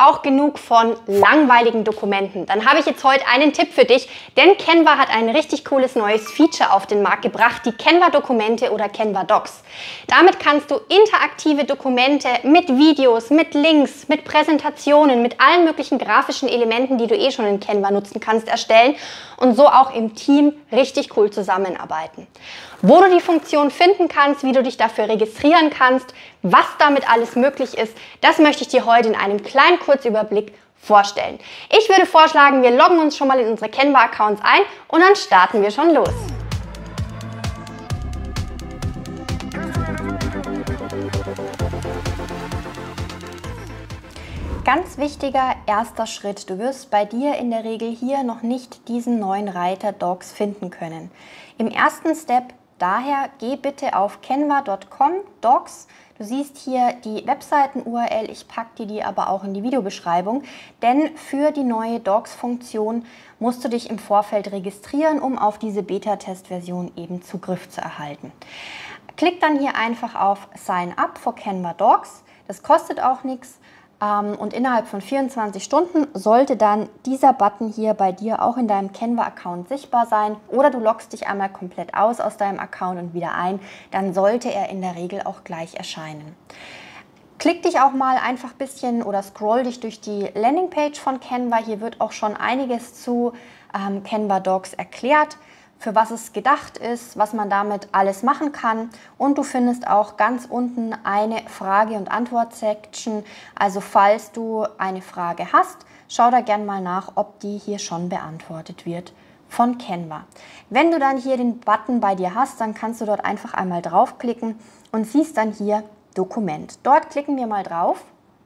auch genug von langweiligen Dokumenten? Dann habe ich jetzt heute einen Tipp für dich, denn Canva hat ein richtig cooles neues Feature auf den Markt gebracht, die Canva-Dokumente oder Canva Docs. Damit kannst du interaktive Dokumente mit Videos, mit Links, mit Präsentationen, mit allen möglichen grafischen Elementen, die du eh schon in Canva nutzen kannst, erstellen und so auch im Team richtig cool zusammenarbeiten. Wo du die Funktion finden kannst, wie du dich dafür registrieren kannst, was damit alles möglich ist, das möchte ich dir heute in einem kleinen Kurzüberblick vorstellen. Ich würde vorschlagen, wir loggen uns schon mal in unsere Canva-Accounts ein und dann starten wir schon los. Ganz wichtiger erster Schritt, du wirst bei dir in der Regel hier noch nicht diesen neuen Reiter Docs finden können. Im ersten Step daher geh bitte auf canva.com Docs. Du siehst hier die Webseiten-URL, ich packe dir aber auch in die Videobeschreibung, denn für die neue Docs-Funktion musst du dich im Vorfeld registrieren, um auf diese Beta-Test-Version eben Zugriff zu erhalten. Klick dann hier einfach auf Sign Up for Canva Docs, das kostet auch nichts. Und innerhalb von 24 Stunden sollte dann dieser Button hier bei dir auch in deinem Canva-Account sichtbar sein oder du loggst dich einmal komplett aus deinem Account und wieder ein, dann sollte er in der Regel auch gleich erscheinen. Klick dich auch mal einfach ein bisschen oder scroll dich durch die Landingpage von Canva. Hier wird auch schon einiges zu Canva Docs erklärt, für was es gedacht ist, was man damit alles machen kann. Und du findest auch ganz unten eine Frage- und Antwort-Section. Also falls du eine Frage hast, schau da gerne mal nach, ob die hier schon beantwortet wird von Canva. Wenn du dann hier den Button bei dir hast, dann kannst du dort einfach einmal draufklicken und siehst dann hier Dokument. Dort klicken wir mal drauf.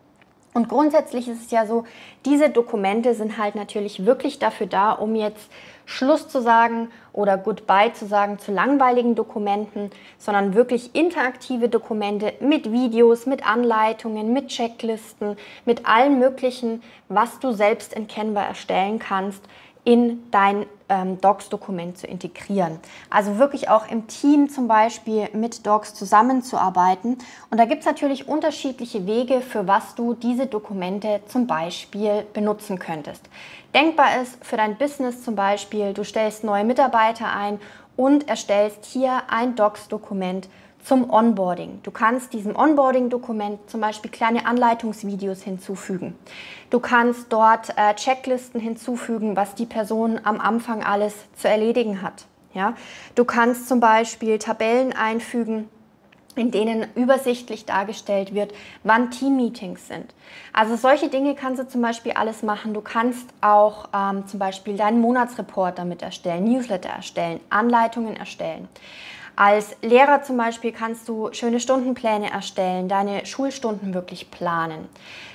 Und grundsätzlich ist es ja so, diese Dokumente sind halt natürlich wirklich dafür da, um jetzt Schluss zu sagen oder Goodbye zu sagen zu langweiligen Dokumenten, sondern wirklich interaktive Dokumente mit Videos, mit Anleitungen, mit Checklisten, mit allem Möglichen, was du selbst in Canva erstellen kannst, in dein Docs-Dokument zu integrieren. Also wirklich auch im Team zum Beispiel mit Docs zusammenzuarbeiten. Und da gibt es natürlich unterschiedliche Wege, für was du diese Dokumente zum Beispiel benutzen könntest. Denkbar ist für dein Business zum Beispiel, du stellst neue Mitarbeiter ein und erstellst hier ein Docs-Dokument zum Onboarding. Du kannst diesem Onboarding-Dokument zum Beispiel kleine Anleitungsvideos hinzufügen. Du kannst dort Checklisten hinzufügen, was die Person am Anfang alles zu erledigen hat. Ja? Du kannst zum Beispiel Tabellen einfügen, in denen übersichtlich dargestellt wird, wann Team-Meetings sind. Also solche Dinge kannst du zum Beispiel alles machen. Du kannst auch zum Beispiel deinen Monatsreport damit erstellen, Newsletter erstellen, Anleitungen erstellen. Als Lehrer zum Beispiel kannst du schöne Stundenpläne erstellen, deine Schulstunden wirklich planen.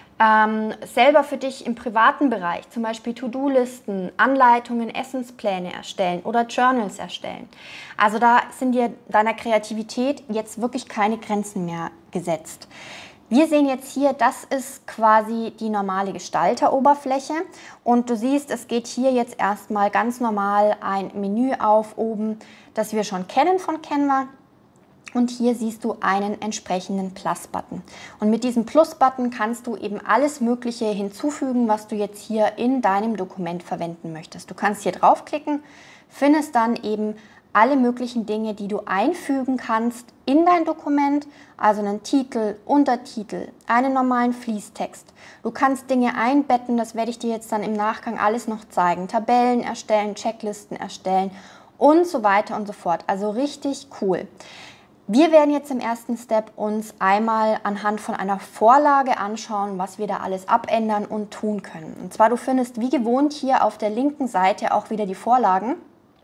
Selber für dich im privaten Bereich, zum Beispiel To-Do-Listen, Anleitungen, Essenspläne erstellen oder Journals erstellen. Also da sind dir deiner Kreativität jetzt wirklich keine Grenzen mehr gesetzt. Wir sehen jetzt hier, das ist quasi die normale Gestalteroberfläche und du siehst, es geht hier jetzt erstmal ganz normal ein Menü auf oben, das wir schon kennen von Canva. Und hier siehst du einen entsprechenden Plus-Button. Und mit diesem Plus-Button kannst du eben alles Mögliche hinzufügen, was du jetzt hier in deinem Dokument verwenden möchtest. Du kannst hier draufklicken, findest dann eben alle möglichen Dinge, die du einfügen kannst in dein Dokument, also einen Titel, Untertitel, einen normalen Fließtext. Du kannst Dinge einbetten, das werde ich dir jetzt dann im Nachgang alles noch zeigen. Tabellen erstellen, Checklisten erstellen und so weiter und so fort. Also richtig cool. Wir werden jetzt im ersten Step uns einmal anhand von einer Vorlage anschauen, was wir da alles abändern und tun können. Und zwar, du findest wie gewohnt hier auf der linken Seite auch wieder die Vorlagen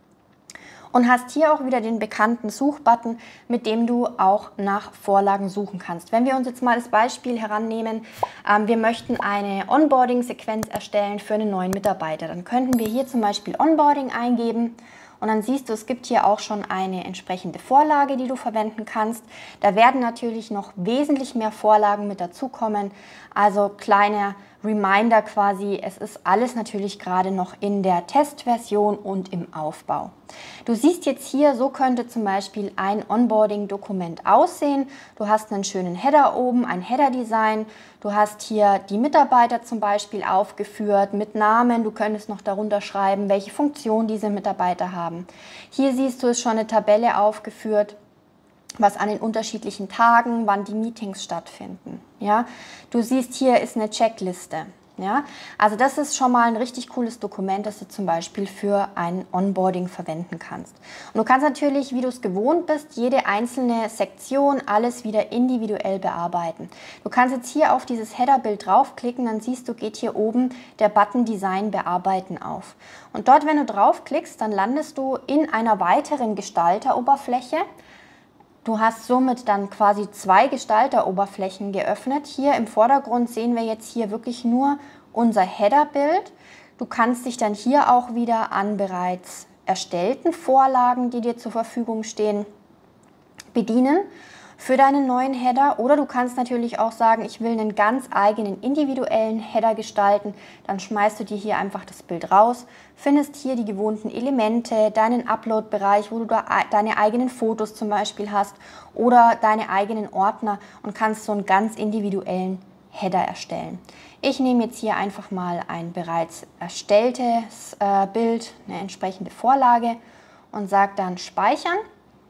und hast hier auch wieder den bekannten Suchbutton, mit dem du auch nach Vorlagen suchen kannst. Wenn wir uns jetzt mal das Beispiel herannehmen, wir möchten eine Onboarding-Sequenz erstellen für einen neuen Mitarbeiter, dann könnten wir hier zum Beispiel Onboarding eingeben. Und dann siehst du, es gibt hier auch schon eine entsprechende Vorlage, die du verwenden kannst. Da werden natürlich noch wesentlich mehr Vorlagen mit dazukommen. Also kleiner Reminder quasi, es ist alles natürlich gerade noch in der Testversion und im Aufbau. Du siehst jetzt hier, so könnte zum Beispiel ein Onboarding-Dokument aussehen. Du hast einen schönen Header oben, ein Header-Design. Du hast hier die Mitarbeiter zum Beispiel aufgeführt mit Namen. Du könntest noch darunter schreiben, welche Funktion diese Mitarbeiter haben. Hier siehst du, ist schon eine Tabelle aufgeführt, was an den unterschiedlichen Tagen, wann die Meetings stattfinden. Ja? Du siehst, hier ist eine Checkliste. Ja? Also das ist schon mal ein richtig cooles Dokument, das du zum Beispiel für ein Onboarding verwenden kannst. Und du kannst natürlich, wie du es gewohnt bist, jede einzelne Sektion, alles wieder individuell bearbeiten. Du kannst jetzt hier auf dieses Header-Bild draufklicken, dann siehst du, geht hier oben der Button Design bearbeiten auf. Und dort, wenn du draufklickst, dann landest du in einer weiteren Gestalteroberfläche. Du hast somit dann quasi 2 Gestalteroberflächen geöffnet. Hier im Vordergrund sehen wir jetzt hier wirklich nur unser Header-Bild. Du kannst dich dann hier auch wieder an bereits erstellten Vorlagen, die dir zur Verfügung stehen, bedienen für deinen neuen Header. Oder du kannst natürlich auch sagen, ich will einen ganz eigenen individuellen Header gestalten. Dann schmeißt du dir hier einfach das Bild raus, findest hier die gewohnten Elemente, deinen Upload-Bereich, wo du da deine eigenen Fotos zum Beispiel hast oder deine eigenen Ordner und kannst so einen ganz individuellen Header erstellen. Ich nehme jetzt hier einfach mal ein bereits erstelltes Bild, eine entsprechende Vorlage und sage dann Speichern.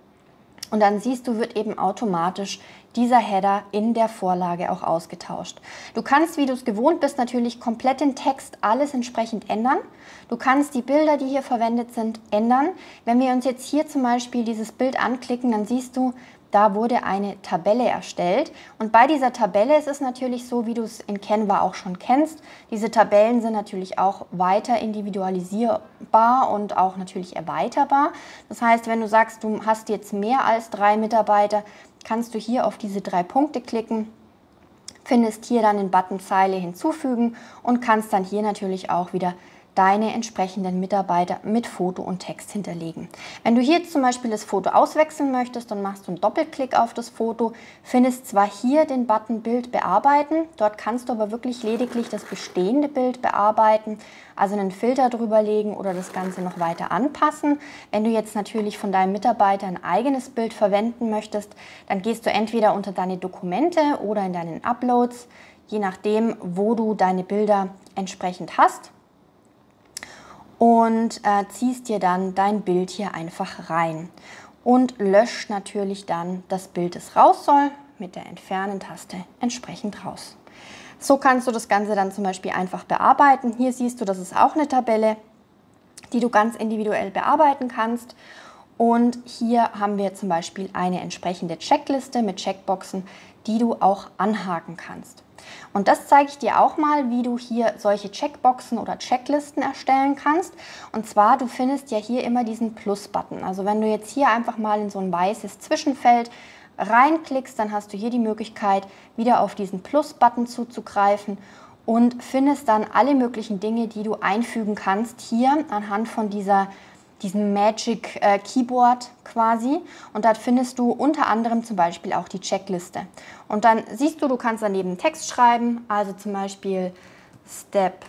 Und dann siehst du, wird eben automatisch dieser Header in der Vorlage auch ausgetauscht. Du kannst, wie du es gewohnt bist, natürlich komplett den Text alles entsprechend ändern. Du kannst die Bilder, die hier verwendet sind, ändern. Wenn wir uns jetzt hier zum Beispiel dieses Bild anklicken, dann siehst du, da wurde eine Tabelle erstellt. Und bei dieser Tabelle ist es natürlich so, wie du es in Canva auch schon kennst. Diese Tabellen sind natürlich auch weiter individualisierbar und auch natürlich erweiterbar. Das heißt, wenn du sagst, du hast jetzt mehr als 3 Mitarbeiter, kannst du hier auf diese 3 Punkte klicken, findest hier dann den Button Zeile hinzufügen und kannst dann hier natürlich auch wieder deine entsprechenden Mitarbeiter mit Foto und Text hinterlegen. Wenn du hier zum Beispiel das Foto auswechseln möchtest, dann machst du einen Doppelklick auf das Foto, findest zwar hier den Button Bild bearbeiten, dort kannst du aber wirklich lediglich das bestehende Bild bearbeiten, also einen Filter drüber legen oder das Ganze noch weiter anpassen. Wenn du jetzt natürlich von deinem Mitarbeiter ein eigenes Bild verwenden möchtest, dann gehst du entweder unter deine Dokumente oder in deinen Uploads, je nachdem, wo du deine Bilder entsprechend hast. Und ziehst dir dann dein Bild hier einfach rein und löscht natürlich dann das Bild, das raus soll, mit der Entfernen-Taste entsprechend raus. So kannst du das Ganze dann zum Beispiel einfach bearbeiten. Hier siehst du, das ist auch eine Tabelle, die du ganz individuell bearbeiten kannst. Und hier haben wir zum Beispiel eine entsprechende Checkliste mit Checkboxen, die du auch anhaken kannst. Und das zeige ich dir auch mal, wie du hier solche Checkboxen oder Checklisten erstellen kannst. Und zwar, du findest ja hier immer diesen Plus-Button. Also wenn du jetzt hier einfach mal in so ein weißes Zwischenfeld reinklickst, dann hast du hier die Möglichkeit, wieder auf diesen Plus-Button zuzugreifen und findest dann alle möglichen Dinge, die du einfügen kannst, hier anhand von diesem Magic Keyboard quasi, und dort findest du unter anderem zum Beispiel auch die Checkliste. Und dann siehst du, du kannst daneben Text schreiben, also zum Beispiel Step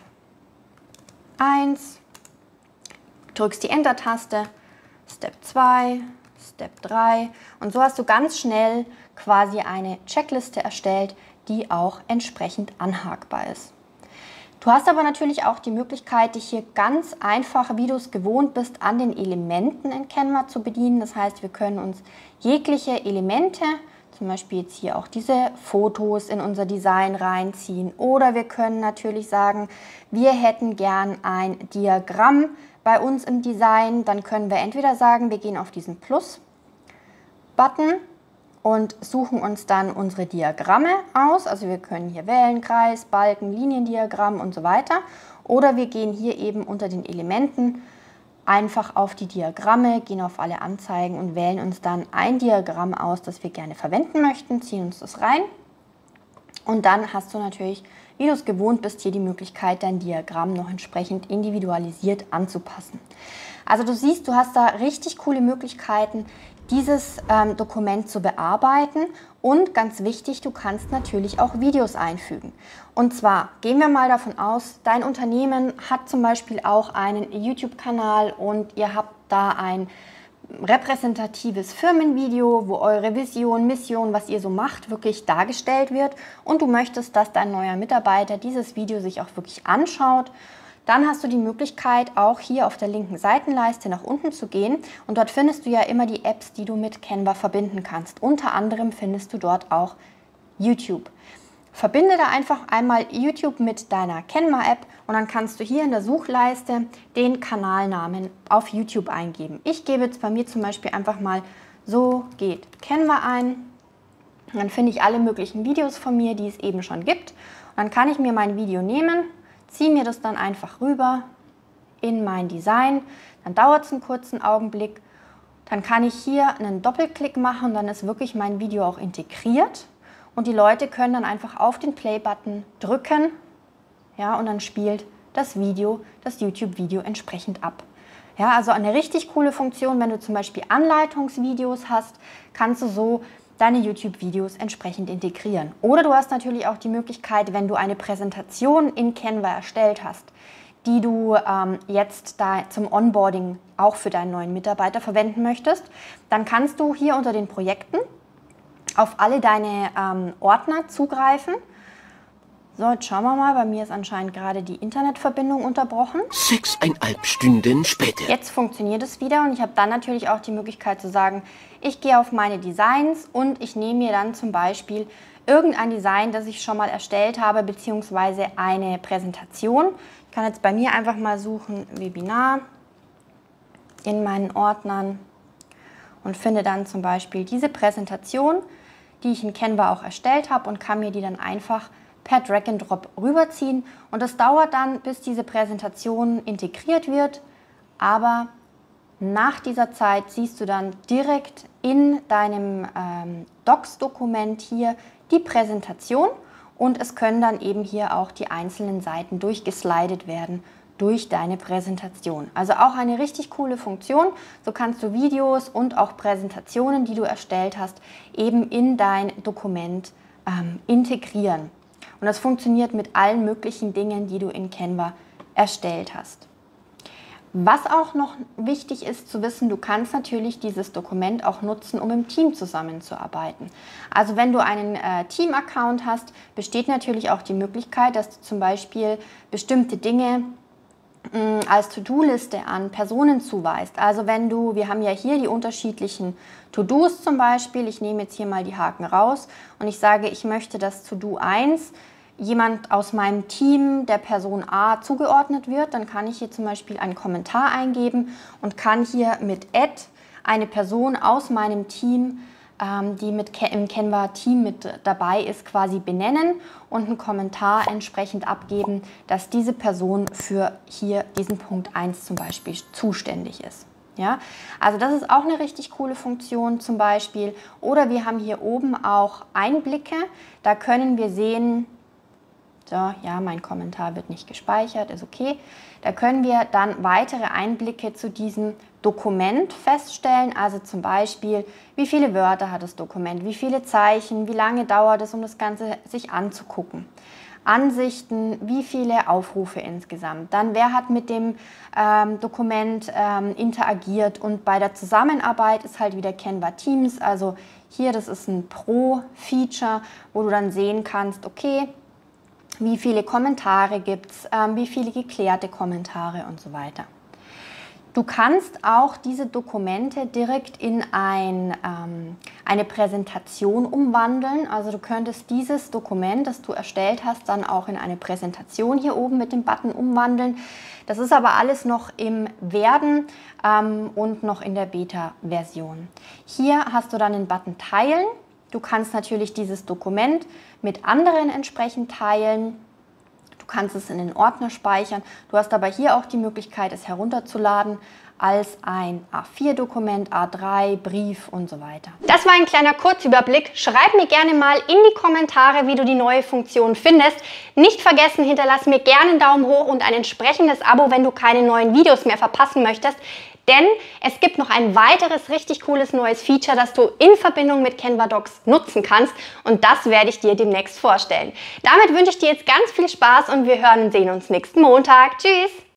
1, drückst die Enter-Taste, Step 2, Step 3 und so hast du ganz schnell quasi eine Checkliste erstellt, die auch entsprechend anhakbar ist. Du hast aber natürlich auch die Möglichkeit, dich hier ganz einfach, wie du es gewohnt bist, an den Elementen in Canva zu bedienen. Das heißt, wir können uns jegliche Elemente, zum Beispiel jetzt hier auch diese Fotos, in unser Design reinziehen. Oder wir können natürlich sagen, wir hätten gern ein Diagramm bei uns im Design. Dann können wir entweder sagen, wir gehen auf diesen Plus-Button und suchen uns dann unsere Diagramme aus. Also wir können hier wählen, Kreis, Balken, Liniendiagramm und so weiter. Oder wir gehen hier eben unter den Elementen einfach auf die Diagramme, gehen auf alle Anzeigen und wählen uns dann ein Diagramm aus, das wir gerne verwenden möchten, ziehen uns das rein. Und dann hast du natürlich, wie du es gewohnt bist, hier die Möglichkeit, dein Diagramm noch entsprechend individualisiert anzupassen. Also du siehst, du hast da richtig coole Möglichkeiten, dieses Dokument zu bearbeiten. Und ganz wichtig, du kannst natürlich auch Videos einfügen. Und zwar gehen wir mal davon aus, dein Unternehmen hat zum Beispiel auch einen YouTube-Kanal und ihr habt da ein repräsentatives Firmenvideo, wo eure Vision, Mission, was ihr so macht, wirklich dargestellt wird. Und du möchtest, dass dein neuer Mitarbeiter dieses Video sich auch wirklich anschaut. Dann hast du die Möglichkeit, auch hier auf der linken Seitenleiste nach unten zu gehen. Und dort findest du ja immer die Apps, die du mit Canva verbinden kannst. Unter anderem findest du dort auch YouTube. Verbinde da einfach einmal YouTube mit deiner Canva-App und dann kannst du hier in der Suchleiste den Kanalnamen auf YouTube eingeben. Ich gebe jetzt bei mir zum Beispiel einfach mal "So geht Canva" ein. Und dann finde ich alle möglichen Videos von mir, die es eben schon gibt. Und dann kann ich mir mein Video nehmen, ziehe mir das dann einfach rüber in mein Design. Dann dauert es einen kurzen Augenblick. Dann kann ich hier einen Doppelklick machen und dann ist wirklich mein Video auch integriert. Und die Leute können dann einfach auf den Play-Button drücken, ja, und dann spielt das YouTube-Video entsprechend ab. Ja, also eine richtig coole Funktion, wenn du zum Beispiel Anleitungsvideos hast, kannst du so deine YouTube-Videos entsprechend integrieren. Oder du hast natürlich auch die Möglichkeit, wenn du eine Präsentation in Canva erstellt hast, die du jetzt da zum Onboarding auch für deinen neuen Mitarbeiter verwenden möchtest, dann kannst du hier unter den Projekten auf alle deine Ordner zugreifen. So, jetzt schauen wir mal, bei mir ist anscheinend gerade die Internetverbindung unterbrochen. 6,5 Stunden später. Jetzt funktioniert es wieder und ich habe dann natürlich auch die Möglichkeit zu sagen, ich gehe auf meine Designs und ich nehme mir dann zum Beispiel irgendein Design, das ich schon mal erstellt habe, beziehungsweise eine Präsentation. Ich kann jetzt bei mir einfach mal suchen, Webinar in meinen Ordnern und finde dann zum Beispiel diese Präsentation, die ich in Canva auch erstellt habe und kann mir die dann einfach per Drag and Drop rüberziehen. Und das dauert dann, bis diese Präsentation integriert wird, aber nach dieser Zeit siehst du dann direkt in deinem Docs-Dokument hier die Präsentation und es können dann eben hier auch die einzelnen Seiten durchgeslidet werden durch deine Präsentation. Also auch eine richtig coole Funktion. So kannst du Videos und auch Präsentationen, die du erstellt hast, eben in dein Dokument integrieren. Und das funktioniert mit allen möglichen Dingen, die du in Canva erstellt hast. Was auch noch wichtig ist zu wissen, du kannst natürlich dieses Dokument auch nutzen, um im Team zusammenzuarbeiten. Also wenn du einen Team-Account hast, besteht natürlich auch die Möglichkeit, dass du zum Beispiel bestimmte Dinge als To-Do-Liste an Personen zuweist. Also wenn du, wir haben ja hier die unterschiedlichen To-Dos zum Beispiel, ich nehme jetzt hier mal die Haken raus und ich sage, ich möchte, dass To-Do 1 jemand aus meinem Team der Person A zugeordnet wird, dann kann ich hier zum Beispiel einen Kommentar eingeben und kann hier mit Add eine Person aus meinem Team, die im Canva-Team mit dabei ist, quasi benennen und einen Kommentar entsprechend abgeben, dass diese Person für hier diesen Punkt 1 zum Beispiel zuständig ist. Ja, also das ist auch eine richtig coole Funktion zum Beispiel. Oder wir haben hier oben auch Einblicke, da können wir sehen, so, ja, mein Kommentar wird nicht gespeichert, ist okay. Da können wir dann weitere Einblicke zu diesem Dokument feststellen. Also zum Beispiel, wie viele Wörter hat das Dokument, wie viele Zeichen, wie lange dauert es, um das Ganze sich anzugucken. Ansichten, wie viele Aufrufe insgesamt. Dann, wer hat mit dem Dokument interagiert. Und bei der Zusammenarbeit ist halt wieder Canva Teams. Also hier, das ist ein Pro-Feature, wo du dann sehen kannst, okay, wie viele Kommentare gibt es, wie viele geklärte Kommentare und so weiter. Du kannst auch diese Dokumente direkt in eine Präsentation umwandeln. Also du könntest dieses Dokument, das du erstellt hast, dann auch in eine Präsentation hier oben mit dem Button umwandeln. Das ist aber alles noch im Werden und noch in der Beta-Version. Hier hast du dann den Button Teilen. Du kannst natürlich dieses Dokument mit anderen entsprechend teilen. Du kannst es in den Ordner speichern. Du hast aber hier auch die Möglichkeit, es herunterzuladen als ein A4-Dokument, A3, Brief und so weiter. Das war ein kleiner Kurzüberblick. Schreib mir gerne mal in die Kommentare, wie du die neue Funktion findest. Nicht vergessen, hinterlass mir gerne einen Daumen hoch und ein entsprechendes Abo, wenn du keine neuen Videos mehr verpassen möchtest. Denn es gibt noch ein weiteres richtig cooles neues Feature, das du in Verbindung mit Canva Docs nutzen kannst und das werde ich dir demnächst vorstellen. Damit wünsche ich dir jetzt ganz viel Spaß und wir hören und sehen uns nächsten Montag. Tschüss!